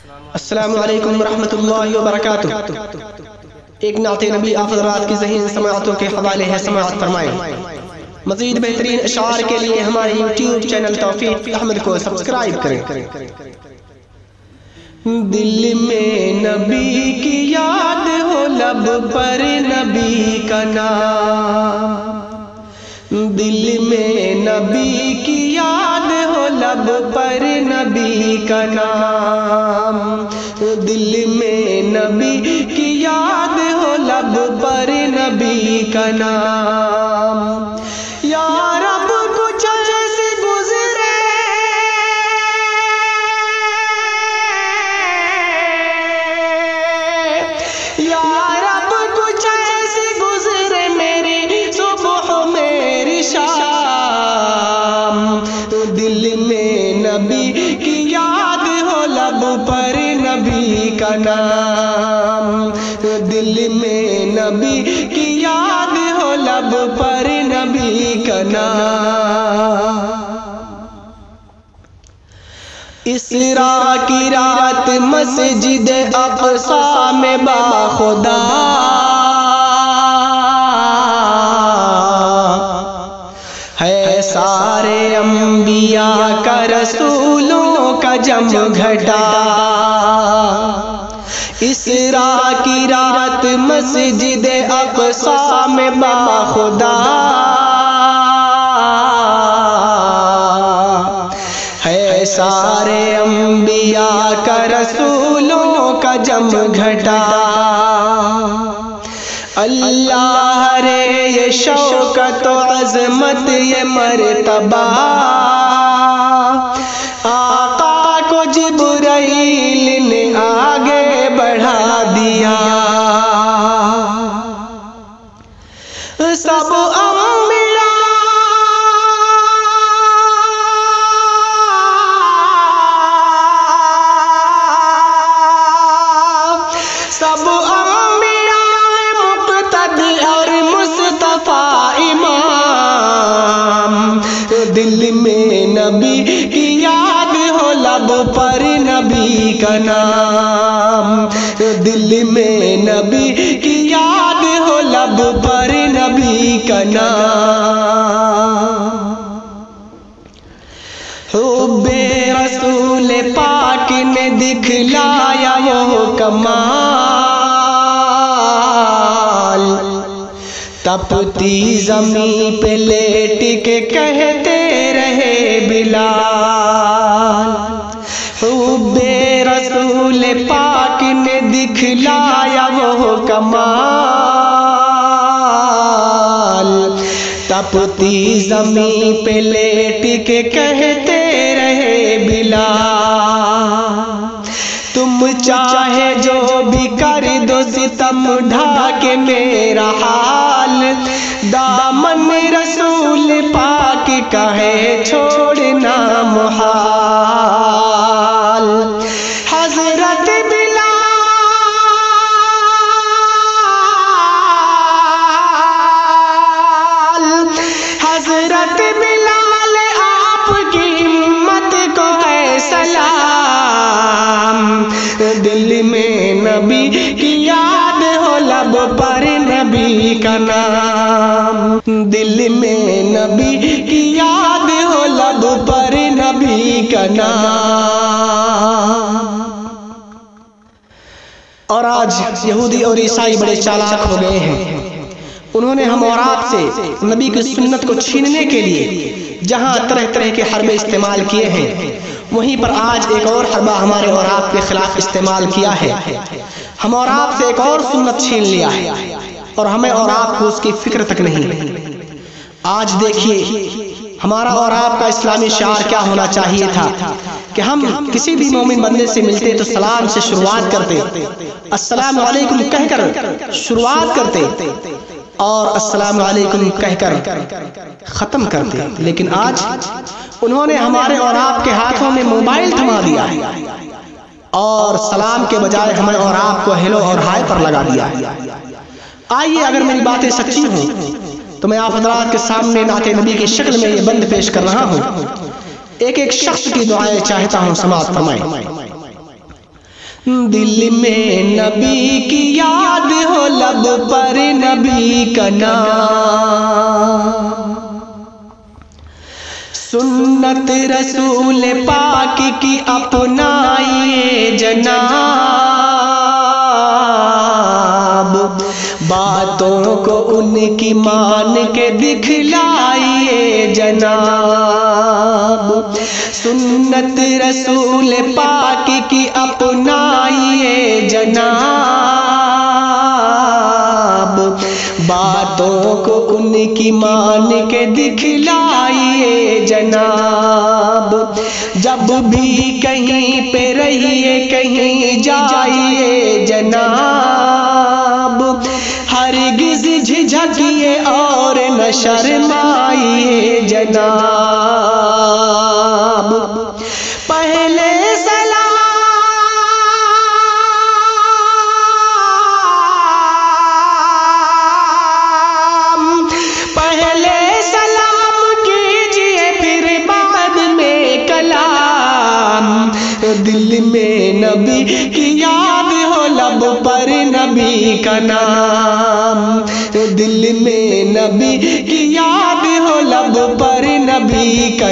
السلام علیکم ورحمۃ اللہ وبرکاتہ۔ ایک نعت نبی آپ حضرات کی ذہین سماعتوں کے حوالے ہے، سماعت فرمائیں۔ مزید بہترین اشعار کے لیے ہمارے یوٹیوب چینل توفیق احمد کو سبسکرائب کریں۔ دل میں نبی کی یاد ہو، لب پر نبی کا نام، دل میں نبی کی یاد ہو، لب پر نبی کا نام، دل میں نبی کی یاد ہو، لب پر نبی کا نام۔ یا رب کچھ ایسے گزرے یا رب کچھ ایسے گزرے میری صبح میری شام، دل میں نبی کی یاد ہو، لب پر نبی کا نام، دل میں نبی کی یاد ہو، لب پر نبی کا نام۔ اسراء کی رات مسجد اقصی میں باخدا ہے، سارے انبیاء کا رسولوں کا جم گھٹا۔ اسراء کی رات مسجد اقصی میں باخدا ہے، سارے انبیاء کا رسولوں کا جم گھٹا۔ اللہ رے یہ شوکت و عظمت یہ مرتبہ، آقا کو جبرائیل نے آگے بڑھا دیا۔ سب انبیاء سب انبیاء مقتدی اور مصطفیٰ امام، دل میں نبی کی یاد ہو، لب پر نبی کا نام، دل میں نبی کی یاد ہو، لب پر نبی کا نام۔ حب رسول پاک نے دکھلایا وہ کمال، تپتی زمین پہ لیٹ کے کہتے رہے بلال۔ حب رسول پاک نے دکھلایا وہ کمال، تپتی زمین پہ لیٹ کے کہتے رہے بلال۔ تم چاہے جو بھی کر دو ستم ڈھاکے میرا حال، دامن رسول پاک کا ہے چھوڑنا محال۔ حضرت بلال حضرت بلال آپ کی ہمت کو ہے سلام، دل میں نبی کی یاد ہو، لب پر نبی کا نام، دل میں نبی کی یاد ہو، لب پر نبی کا نام۔ اور آج یہودی اور عیسائی بڑے چالاک ہو گئے ہیں، انہوں نے ہم اور آپ سے نبی کی سنت کو چھیننے کے لیے جہاں طرح طرح کے حربے استعمال کیے ہیں، وہیں پر آج ایک اور حربہ ہمارے اور آپ کے خلاف استعمال کیا ہے۔ ہم اور آپ سے ایک اور سنت چھین لیا ہے، اور ہمیں اور آپ کو اس کی فکر تک نہیں۔ آج دیکھیے ہمارا اور آپ کا اسلامی شعار کیا ہونا چاہیے تھا کہ ہم کسی بھی مومن بندے سے ملتے تو سلام سے شروعات کرتے، السلام علیکم کہہ کر شروعات کرتے، اور السلام علیکم کہہ کر ختم کرتے۔ لیکن آج انہوں نے ہمارے اور آپ کے ہاتھوں میں موبائل تھما دیا ہے، اور سلام کے بجائے ہمیں اور آپ کو ہیلو اور ہائے پر لگا دیا۔ آئیے اگر میری باتیں سچی ہوں تو میں آپ حضرات کے سامنے نعت نبی کی شکل میں یہ بند پیش کر رہا ہوں۔ ایک ایک شخص کی دعائیں چاہتا ہوں، سماعت فرمائیں۔ دل میں نبی کی یاد ہو، لب پر نبی کا نام، سنت رسول پاک کی اپنائیے جناب، باتوں کو ان کی مان کے دکھلائیے جناب، سنت رسول پاک کی اپنائیے جناب، باتوں کو ان کی مان کے دکھلائیے جناب، جب بھی کہیں پہ رہیے کہیں جائیے جناب، ہرگز جھجھکیے اور نہ شرمائیے جناب، پہلے دل میں نبی کی یاد ہو، لب پر نبی کا نام، دل میں نبی کی یاد ہو، لب پر نبی کا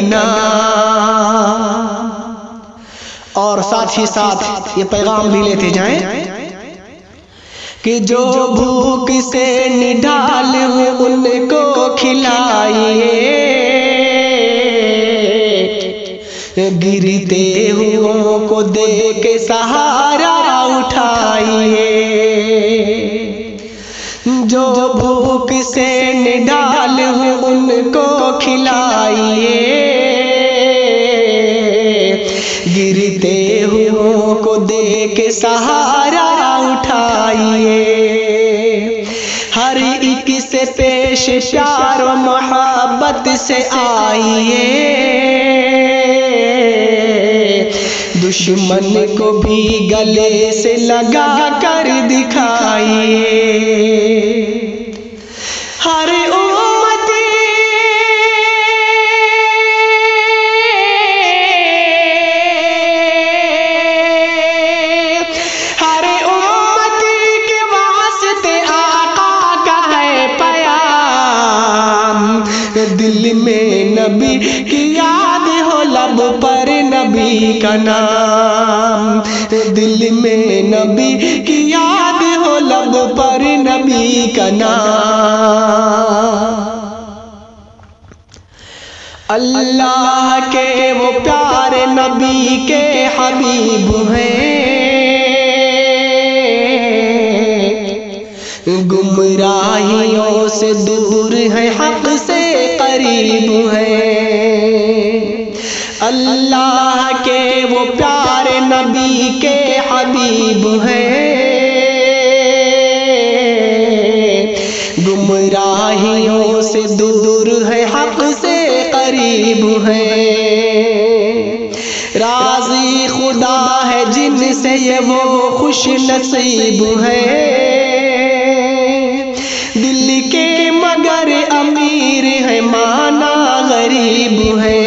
نام۔ اور ساتھ ہی ساتھ یہ پیغام بھی لیتے جائیں کہ جو بھوک سے نڈال ہو ان کو کھلائیے، گرتے ہوں کو دے کے سہارا اٹھائیے، جو بھوک سے نڈال ہوں ان کو کھلائیے، گرتے ہوں کو دے کے سہارا اٹھائیے، ہر ایک سے پیش پیار و محبت سے آئیے، دشمن کو بھی گلے سے لگا کر دکھائیے، ہر امتی کے واسطے آقا کا ہے پیام، دل میں نبی کی یاد ہو، لب پر نبی کا نام، دل میں نبی کی یاد ہو، لب پر نبی کا نام۔ اللہ کے وہ پیارے نبی کے حبیب ہیں، گمراہیوں سے دور ہیں، حق سے قریب ہیں، اللہ کے وہ پیارے نبی کے حبیب ہیں، گمراہیوں سے دور ہے، حق سے قریب ہیں، راضی خدا ہے جن سے یہ وہ خوش نصیب ہیں، دل کے مگر امیر ہے، مانا غریب ہے،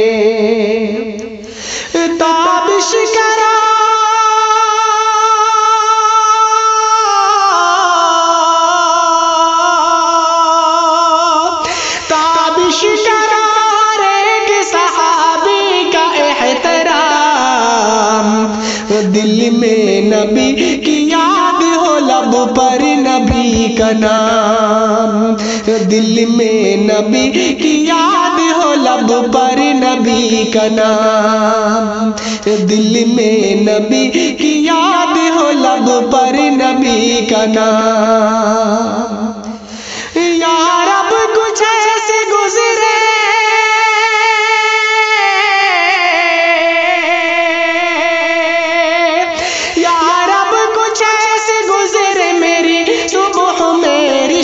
تابش کرا تابش کرار ایک صحابی کا احترام، دل میں نبی کی یاد ہو، لب پر نبی کا نام، دل میں نبی کی یاد ہو، لب پر نبی کا نام، دل میں نبی کی یاد ہو، لب پر نبی کا نام۔ یا رب کچھ ایسے گزرے یا رب کچھ ایسے گزرے میری صبح میری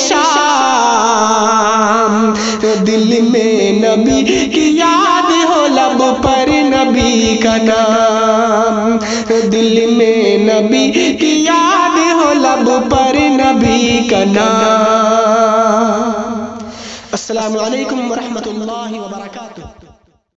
شام، دل میں نبی کی یاد ہو، لب پر نبی کا نام، دل میں نبی کی یاد ہو، لب پر نبی کا نام۔ السلام علیکم ورحمۃ اللہ وبرکاتہ۔